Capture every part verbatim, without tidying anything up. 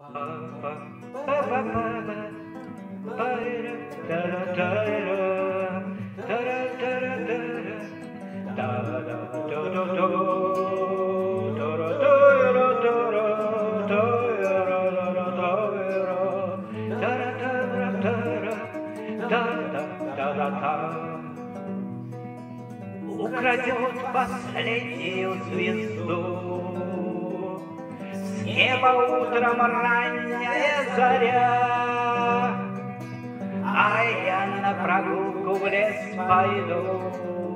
Украдет последнюю звезду с неба утром ранняя заря, а я на прогулку в лес пойду.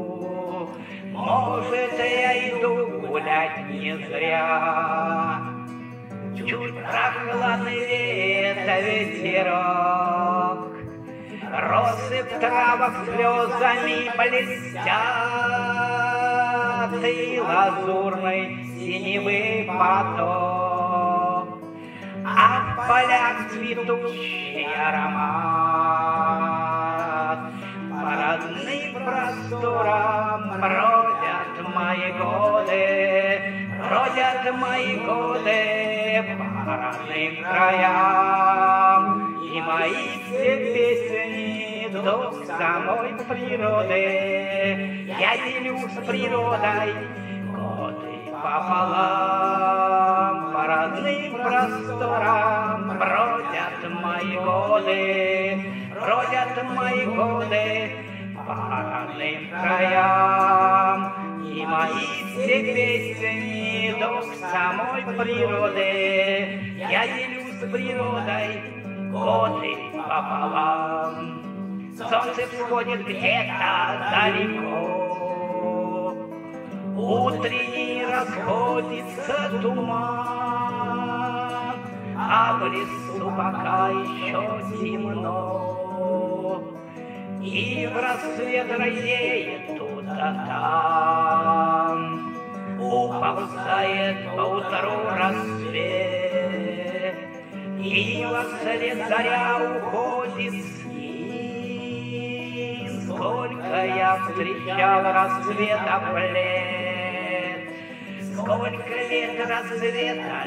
Может, я иду гулять не зря. Чуть прохладный лето ветерок, россыпь травок слезами блестят, и лазурный синевый поток, а в полях цветущий аромат. По родным просторам бродят мои годы, бродят мои годы по родным краям. И мои все песни дух самой природы. Я делю с природой годы пополам. По родным просторам бродят мои годы, бродят мои годы по родным краям. И мои все песни дух самой природы. Я делю с природой годы пополам. Солнце всходит где-то далеко, утренний расходится туман, а в лесу пока еще темно, и в рассвет розеет тут да там. Уползает поутру рассвет, и вслед заря уходит с ним. Сколько я встречал рассветоплет, сколько лет рассвета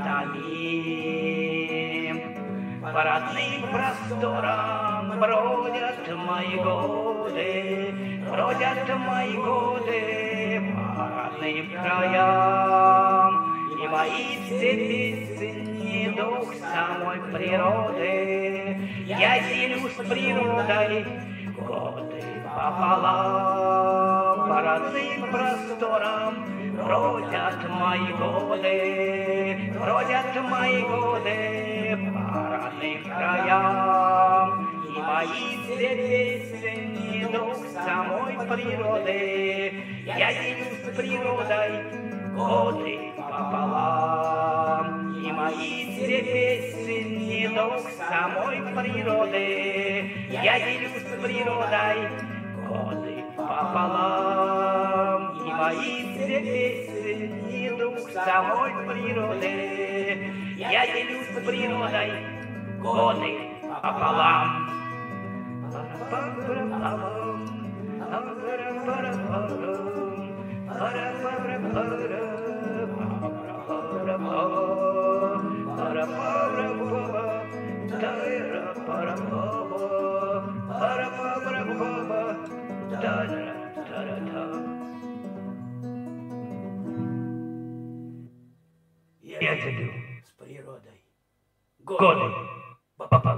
витамин. По родным просторам бродят мои годы, бродят мои годы по родным краям. И мои все песни дух самой природы. Я делю с природой годы пополам. По родным просторам бродят мои годы, бродят мои годы по родным краям. И мои все песни дух самой природы. Я делю с природой годы пополам. И мои все песни дух самой природы. Я делю с природой годы пополам. И мои все песни дух самой природы. Я делю с природой годы пополам. Я делю с природой годы пополам.